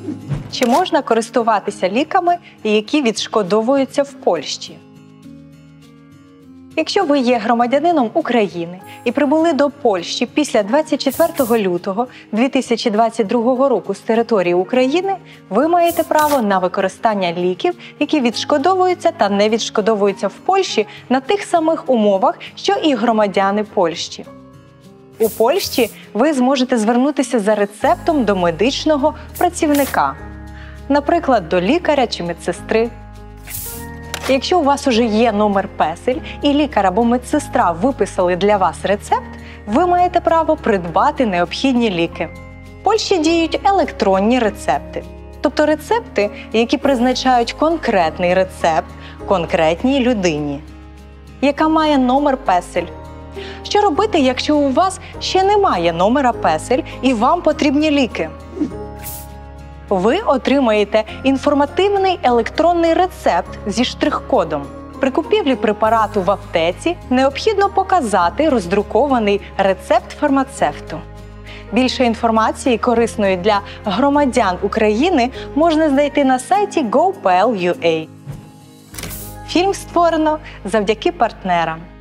Чи можна користуватися ліками, які відшкодовуються в Польщі? Якщо ви є громадянином України і прибули до Польщі після 24 лютого 2022 року з території України, ви маєте право на використання ліків, які відшкодовуються та не відшкодовуються в Польщі на тих самих умовах, що і громадяни Польщі. У Польщі ви зможете звернутися за рецептом до медичного працівника, наприклад, до лікаря чи медсестри. Якщо у вас уже є номер песель і лікар або медсестра виписали для вас рецепт, ви маєте право придбати необхідні ліки. В Польщі діють електронні рецепти, тобто рецепти, які призначають конкретний рецепт конкретній людині, яка має номер песель. Що робити, якщо у вас ще немає номера песель і вам потрібні ліки? Ви отримаєте інформативний електронний рецепт зі штрих-кодом. При купівлі препарату в аптеці необхідно показати роздрукований рецепт фармацевту. Більше інформації, корисної для громадян України, можна знайти на сайті go.pl.ua. Фільм створено завдяки партнерам.